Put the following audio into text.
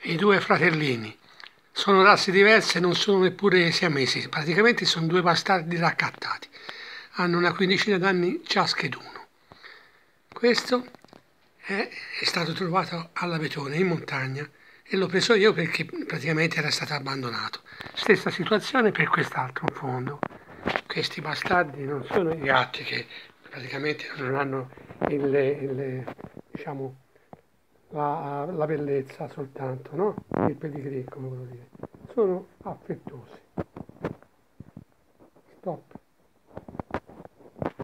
i due fratellini. Sono razze diverse, non sono neppure siamesi, praticamente sono due bastardi raccattati. Hanno una quindicina d'anni ciascheduno. Questo è stato trovato all'Abetone, in montagna, e l'ho preso io perché praticamente era stato abbandonato. Stessa situazione per quest'altro in fondo. Questi bastardi non sono i gatti che praticamente non hanno diciamo, la bellezza soltanto, no? Il pedigree, come volevo dire. Sono affettuosi.